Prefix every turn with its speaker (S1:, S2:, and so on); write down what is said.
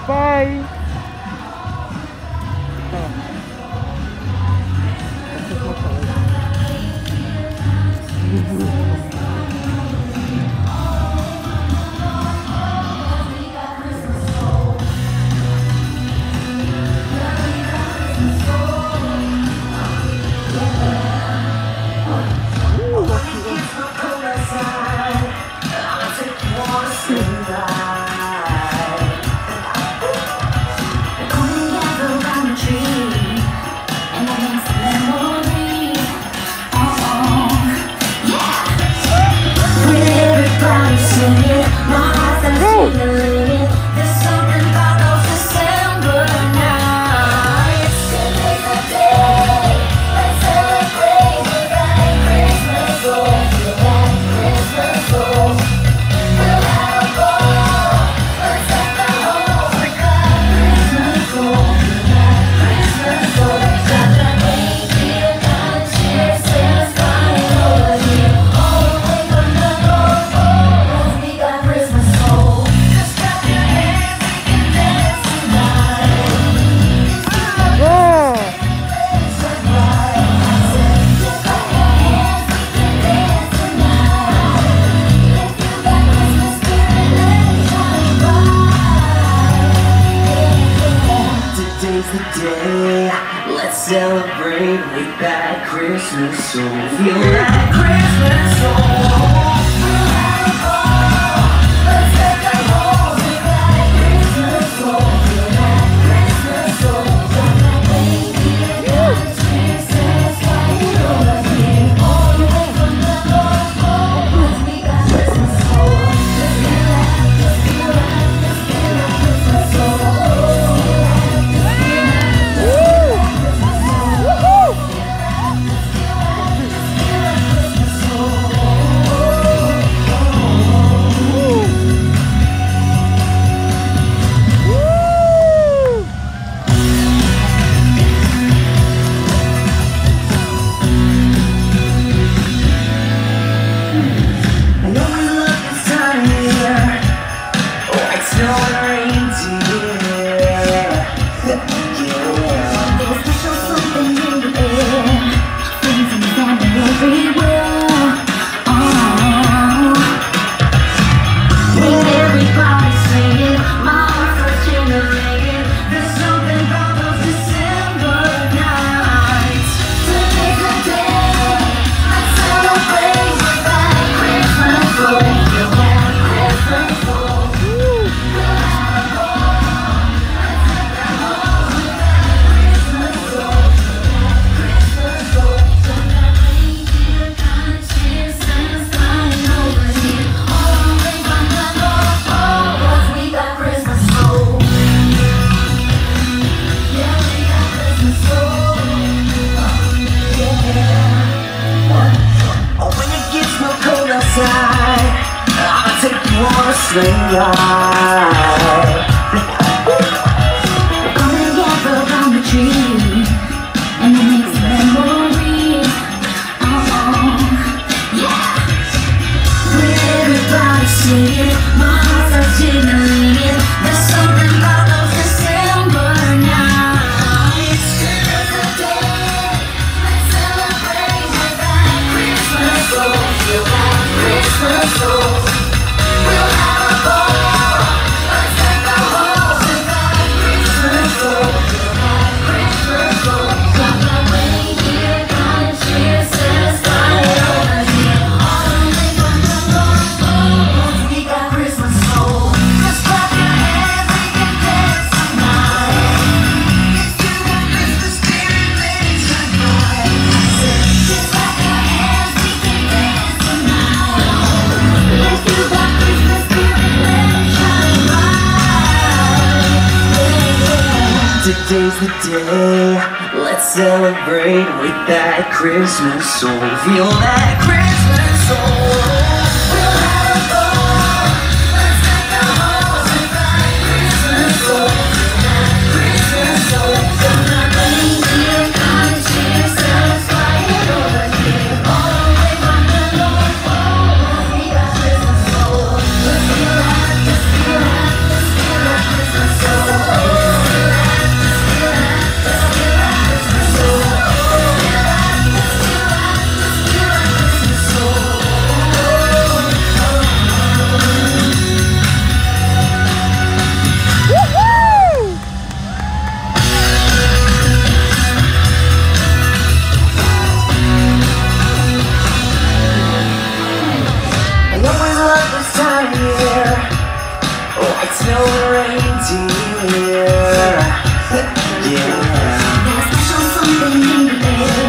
S1: Bye.
S2: Let's celebrate with that Christmas soul. Feel that Christmas soul. We'll have a ball. Let's take a home with that Christmas soul. Feel that Christmas soul. Got that baby and conscience satisfied over here. All the way from the North Pole. 'Cause we got Christmas soul. Let's feel that, let's feel that, let's feel that Christmas soul. I'll take you on a sleigh ride. We're gonna gather around the tree and make some memories. Yeah. With everybody singing, my heart's tingling. There's something about those December nights. Today's the day. Let's celebrate with that Christmas soul. Feel that Christmas soul. We'll have a ball. Let's take a home with that Christmas soul. Feel that Christmas soul. Got that reindeer conscience satisfied over here. All the way from the North Pole. We got Christmas soul. Just clap your hands, we can dance tonight. It's to that Christmas spirit, ladies and boys. Just clap your hands, we can dance tonight. Let's do that Christmas spirit, let it shine bright. Today's the day. Let's celebrate with that Christmas soul. Feel that Christmas soul. We'll have a ball. Let's take a home with that Christmas soul. Feel that Christmas soul. Got that reindeer conscience satisfied over here. All the way from the North Pole. We got Christmas soul. Let's feel that, let's feel that, let's feel that Christmas soul.
S1: like snow and reindeer. Yeah.
S2: There's special something in the air.